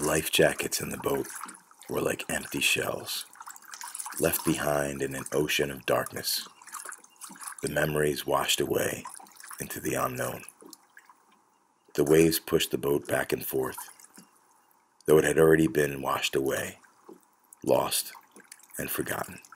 life jackets in the boat were like empty shells, left behind in an ocean of darkness. The memories washed away into the unknown. The waves pushed the boat back and forth, though it had already been washed away, lost and forgotten.